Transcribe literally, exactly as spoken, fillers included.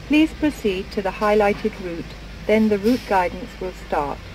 Please proceed to the highlighted route, then the route guidance will start.